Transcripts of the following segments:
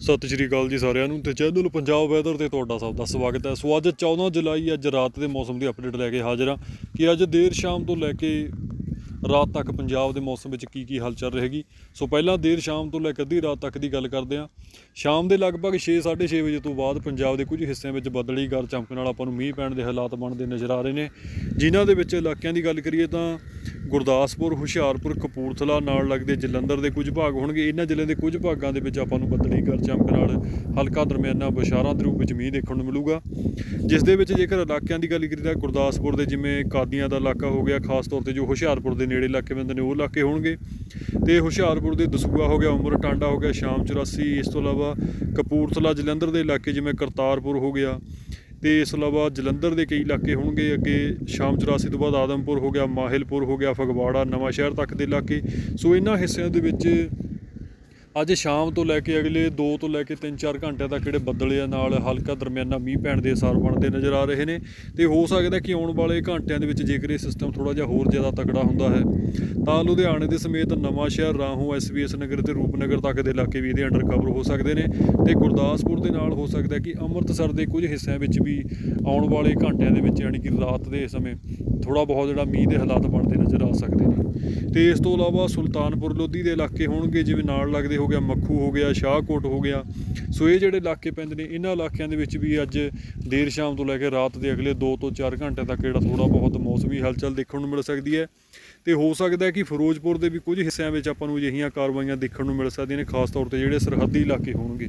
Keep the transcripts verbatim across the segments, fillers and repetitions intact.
सत श्री अकाल जी सारिਆਂ ਨੂੰ ਤੇ ਚੈਨਲ ਪੰਜਾਬ ਵੈਦਰ ਤੇ ਤੁਹਾਡਾ ਸਭ ਦਾ ਸਵਾਗਤ ਹੈ। ਸੋ ਅੱਜ चौदह जुलाई ਅੱਜ ਰਾਤ ਦੇ ਮੌਸਮ ਦੀ ਅਪਡੇਟ ਲੈ ਕੇ ਹਾਜ਼ਰ ਹਾਂ ਕਿ ਅੱਜ ਦੇਰ ਸ਼ਾਮ ਤੋਂ ਲੈ ਕੇ ਰਾਤ ਤੱਕ ਪੰਜਾਬ ਦੇ ਮੌਸਮ ਵਿੱਚ ਕੀ ਕੀ ਹਲਚਲ ਰਹੇਗੀ। ਸੋ ਪਹਿਲਾਂ ਦੇਰ ਸ਼ਾਮ ਤੋਂ ਲੈ ਕੇ ਅੱਧੀ ਰਾਤ ਤੱਕ ਦੀ ਗੱਲ ਕਰਦੇ ਹਾਂ। ਸ਼ਾਮ ਦੇ ਲਗਭਗ ਛੇ ਸਾਢੇ ਛੇ ਵਜੇ ਤੋਂ ਬਾਅਦ ਪੰਜਾਬ ਦੇ ਕੁਝ ਹਿੱਸਿਆਂ ਵਿੱਚ ਬੱਦਲੀ ਗਰ ਚਮਕਣ ਨਾਲ ਆਪਾਂ ਨੂੰ ਮੀਂਹ ਪੈਣ ਦੇ ਹਾਲਾਤ ਬਣਦੇ ਨਜ਼ਰ ਆ ਰਹੇ ਨੇ, ਜਿਨ੍ਹਾਂ ਦੇ ਵਿੱਚ ਇਲਾਕਿਆਂ ਦੀ ਗੱਲ ਕਰੀਏ ਤਾਂ ਗੁਰਦਾਸਪੁਰ, ਹੁਸ਼ਿਆਰਪੁਰ, ਕਪੂਰਥਲਾ ਨਾਲ ਲੱਗਦੇ ਜਲੰਧਰ ਦੇ ਕੁਝ ਭਾਗ ਹੋਣਗੇ। ਇਹਨਾਂ ਜ਼ਿਲ੍ਹਿਆਂ ਦੇ ਕੁਝ ਭਾਗਾਂ ਦੇ ਵਿੱਚ ਆਪਾਂ ਨੂੰ ਬੱਦਲੀ ਗਰ ਚਮਕ ਨਾਲ ਹਲਕਾ ਦਰਮਿਆਨਾ ਬਸ਼ਾਰਾਂ ਦੇ ਰੂਪ ਵਿੱਚ ਮੀਂਹ ਦੇਖਣ ਨੂੰ ਮਿਲੂਗਾ, ਜਿਸ ਦੇ ਵਿੱਚ ਜੇਕਰ ਇਲਾਕਿਆਂ ਦੀ ਗੱਲ ਕਰੀਏ ਤਾਂ ਗੁਰਦਾਸਪੁਰ ਦੇ ਜਿਵੇਂ ਕਾਦੀਆਂ ਦਾ ਇਲਾਕਾ ਹੋ ਗਿਆ, ਖਾਸ ਤੌਰ 'ਤੇ ਜੋ ਹੁਸ਼ਿਆਰਪੁਰ ਦੇ ਨੇੜੇ ਇਲਾਕੇ ਪੈਂਦੇ ਨੇ ਉਹ ਇਲਾਕੇ ਹੋਣਗੇ, ਅਤੇ ਹੁਸ਼ਿਆਰਪੁਰ ਦੇ ਦਸੂਆ ਹੋ ਗਿਆ, ਉਮਰ ਟਾਂਡਾ ਹੋ ਗਿਆ, ਸ਼ਾਮ ਚੁਰਾਸੀ। ਇਸ ਤੋਂ ਇਲਾਵਾ ਕਪੂਰਥਲਾ ਜਲੰਧਰ ਦੇ ਇਲਾਕੇ ਜਿਵੇਂ ਕਰਤਾਰਪੁਰ ਹੋ ਗਿਆ, ਅਤੇ ਇਸ ਤੋਂ ਇਲਾਵਾ ਜਲੰਧਰ ਦੇ ਕਈ ਇਲਾਕੇ ਹੋਣਗੇ। ਅੱਗੇ ਸ਼ਾਮ ਚੁਰਾਸੀ ਤੋਂ ਬਾਅਦ ਆਦਮਪੁਰ ਹੋ ਗਿਆ, ਮਾਹਿਲਪੁਰ ਹੋ ਗਿਆ, ਫਗਵਾੜਾ, ਨਵਾਂ ਸ਼ਹਿਰ ਤੱਕ ਦੇ ਇਲਾਕੇ। ਸੋ ਇਹਨਾਂ ਹਿੱਸਿਆਂ ਦੇ ਵਿੱਚ ਅੱਜ ਸ਼ਾਮ ਤੋਂ ਲੈ ਕੇ ਅਗਲੇ ਦੋ ਤੋਂ ਲੈ ਕੇ ਤਿੰਨ ਚਾਰ ਘੰਟਿਆਂ ਤੱਕ ਜਿਹੜੇ ਬੱਦਲਿਆਂ ਨਾਲ ਹਲਕਾ ਦਰਮਿਆਨਾ ਮੀਂਹ ਪੈਣ ਦੇ ਅਸਾਰ ਬਣਦੇ ਨਜ਼ਰ ਆ ਰਹੇ ਨੇ, ਅਤੇ ਹੋ ਸਕਦਾ ਕਿ ਆਉਣ ਵਾਲੇ ਘੰਟਿਆਂ ਦੇ ਵਿੱਚ ਜੇਕਰ ਇਹ ਸਿਸਟਮ ਥੋੜ੍ਹਾ ਜਿਹਾ ਹੋਰ ਜ਼ਿਆਦਾ ਤਕੜਾ ਹੁੰਦਾ ਹੈ ਤਾਂ ਲੁਧਿਆਣੇ ਦੇ ਸਮੇਤ Nawan Shahr, Rahon, S B S Nagar ਅਤੇ ਰੂਪਨਗਰ ਤੱਕ ਦੇ ਇਲਾਕੇ ਵੀ ਇਹਦੇ ਅੰਡਰ ਕਵਰ ਹੋ ਸਕਦੇ ਨੇ, ਅਤੇ ਗੁਰਦਾਸਪੁਰ ਦੇ ਨਾਲ ਹੋ ਸਕਦਾ ਕਿ ਅੰਮ੍ਰਿਤਸਰ ਦੇ ਕੁਝ ਹਿੱਸਿਆਂ ਵਿੱਚ ਵੀ ਆਉਣ ਵਾਲੇ ਘੰਟਿਆਂ ਦੇ ਵਿੱਚ ਯਾਨੀ ਕਿ ਰਾਤ ਦੇ ਸਮੇਂ ਥੋੜ੍ਹਾ ਬਹੁਤ ਜਿਹੜਾ ਮੀਂਹ ਦੇ ਹਾਲਾਤ ਬਣਦੇ ਨਜ਼ਰ ਆ ਸਕਦੇ ਨੇ। ਅਤੇ ਇਸ ਤੋਂ ਇਲਾਵਾ ਸੁਲਤਾਨਪੁਰ ਲੋਧੀ ਦੇ ਇਲਾਕੇ ਹੋਣਗੇ, ਜਿਵੇਂ ਨਾਲ ਲੱਗਦੇ ਹੋ ਗਿਆ ਮੱਖੂ ਹੋ ਗਿਆ, ਸ਼ਾਹਕੋਟ ਹੋ ਗਿਆ। ਸੋ ਇਹ ਜਿਹੜੇ ਇਲਾਕੇ ਪੈਂਦੇ ਨੇ ਇਹਨਾਂ ਇਲਾਕਿਆਂ ਦੇ ਵਿੱਚ ਵੀ ਅੱਜ ਦੇਰ ਸ਼ਾਮ ਤੋਂ ਲੈ ਕੇ ਰਾਤ ਦੇ ਅਗਲੇ ਦੋ ਤੋਂ ਚਾਰ ਘੰਟਿਆਂ ਤੱਕ ਜਿਹੜਾ ਥੋੜ੍ਹਾ ਬਹੁਤ ਮੌਸਮੀ ਹਲਚਲ ਦੇਖਣ ਨੂੰ ਮਿਲ ਸਕਦੀ ਹੈ, ਅਤੇ ਹੋ ਸਕਦਾ ਕਿ ਫਿਰੋਜ਼ਪੁਰ ਦੇ ਵੀ ਕੁਝ ਹਿੱਸਿਆਂ ਵਿੱਚ ਆਪਾਂ ਨੂੰ ਅਜਿਹੀਆਂ ਕਾਰਵਾਈਆਂ ਦੇਖਣ ਨੂੰ ਮਿਲ ਸਕਦੀਆਂ ਨੇ, ਖਾਸ ਤੌਰ 'ਤੇ ਜਿਹੜੇ ਸਰਹੱਦੀ ਇਲਾਕੇ ਹੋਣਗੇ।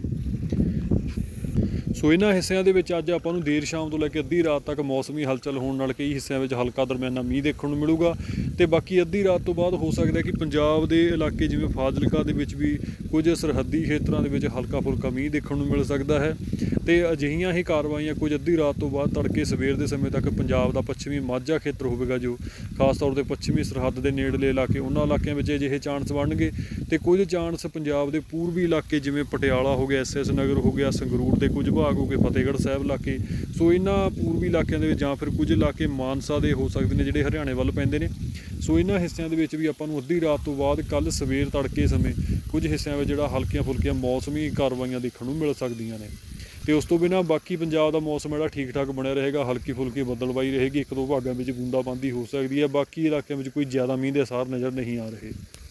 ਸੋ ਇਹਨਾਂ ਹਿੱਸਿਆਂ ਦੇ ਵਿੱਚ ਅੱਜ ਆਪਾਂ ਨੂੰ ਦੇਰ ਸ਼ਾਮ ਤੋਂ ਲੈ ਕੇ ਅੱਧੀ ਰਾਤ ਤੱਕ ਮੌਸਮੀ ਹਲਚਲ ਹੋਣ ਨਾਲ ਕਈ ਹਿੱਸਿਆਂ ਵਿੱਚ ਹਲਕਾ ਦਰਮਿਆਨਾ ਮੀਂਹ ਦੇਖਣ ਨੂੰ ਮਿਲੂਗਾ, ਅਤੇ ਬਾਕੀ ਅੱਧੀ ਰਾਤ ਤੋਂ ਬਾਅਦ ਹੋ ਸਕਦਾ ਕਿ ਪੰਜਾਬ ਦੇ ਇਲਾਕੇ ਜਿਵੇਂ ਫਾਜ਼ਿਲਕਾ ਦੇ ਵਿੱਚ ਵੀ ਕੁਝ ਸਰਹੱਦੀ ਖੇਤਰਾਂ ਦੇ ਵਿੱਚ ਹਲਕਾ ਫੁਲਕਾ ਮੀਂਹ ਦੇਖਣ ਨੂੰ ਮਿਲ ਸਕਦਾ ਹੈ। ਅਤੇ ਅਜਿਹੀਆਂ ਹੀ ਕਾਰਵਾਈਆਂ ਕੁਝ ਅੱਧੀ ਰਾਤ ਤੋਂ ਬਾਅਦ ਤੜਕੇ ਸਵੇਰ ਦੇ ਸਮੇਂ ਤੱਕ ਪੰਜਾਬ ਦਾ ਪੱਛਮੀ ਮਾਝਾ ਖੇਤਰ ਹੋਵੇਗਾ, ਜੋ ਖਾਸ ਤੌਰ 'ਤੇ ਪੱਛਮੀ ਸਰਹੱਦ ਦੇ ਨੇੜਲੇ ਇਲਾਕੇ ਉਹਨਾਂ ਇਲਾਕਿਆਂ ਵਿੱਚ ਅਜਿਹੇ ਚਾਂਸ ਬਣਨਗੇ, ਅਤੇ ਕੁਝ ਚਾਂਸ ਪੰਜਾਬ ਦੇ ਪੂਰਬੀ ਇਲਾਕੇ ਜਿਵੇਂ ਪਟਿਆਲਾ ਹੋ ਗਿਆ, ਐਸ ਐਸ ਨਗਰ ਹੋ ਗਿਆ, ਸੰਗਰੂਰ ਦੇ ਕੁਝ ਭਾਗ ਹੋ ਗਏ, ਫਤਿਹਗੜ੍ਹ ਸਾਹਿਬ ਇਲਾਕੇ। ਸੋ ਇਹਨਾਂ ਪੂਰਬੀ ਇਲਾਕਿਆਂ ਦੇ ਵਿੱਚ ਜਾਂ ਫਿਰ ਕੁਝ ਇਲਾਕੇ ਮਾਨਸਾ ਦੇ ਹੋ ਸਕਦੇ ਨੇ ਜਿਹੜੇ ਹਰਿਆਣੇ ਵੱਲ ਪੈਂਦੇ ਨੇ। ਸੋ ਇਹਨਾਂ ਹਿੱਸਿਆਂ ਦੇ ਵਿੱਚ ਵੀ ਆਪਾਂ ਨੂੰ ਅੱਧੀ ਰਾਤ ਤੋਂ ਬਾਅਦ ਕੱਲ੍ਹ ਸਵੇਰ ਤੜਕੇ ਸਮੇਂ ਕੁਝ ਹਿੱਸਿਆਂ ਵਿੱਚ ਜਿਹੜਾ ਹਲਕੀਆਂ ਫੁਲਕੀਆਂ ਮੌਸਮੀ ਕਾਰਵਾਈਆਂ ਦੇਖਣ ਨੂੰ ਮਿਲ ਸਕਦੀਆਂ ਨੇ, ਅਤੇ ਉਸ ਤੋਂ ਬਿਨਾਂ ਬਾਕੀ ਪੰਜਾਬ ਦਾ ਮੌਸਮ ਜਿਹੜਾ ਠੀਕ ਠਾਕ ਬਣਿਆ ਰਹੇਗਾ। ਹਲਕੀ ਫੁਲਕੀ ਬੱਦਲਬਾਈ ਰਹੇਗੀ, ਇੱਕ ਦੋ ਭਾਗਾਂ ਵਿੱਚ ਬੂੰਦਾਬਾਂਦੀ ਹੋ ਸਕਦੀ ਹੈ, ਬਾਕੀ ਇਲਾਕਿਆਂ ਵਿੱਚ ਕੋਈ ਜ਼ਿਆਦਾ ਮੀਂਹ ਦੇ ਅਸਾਰ ਨਜ਼ਰ ਨਹੀਂ ਆ ਰਹੇ।